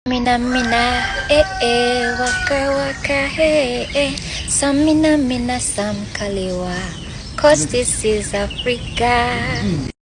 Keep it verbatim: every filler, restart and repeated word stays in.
Mina mina, eh eh, waka waka, hey eh. Some mina mina, some kaliwa. Cause this is Africa.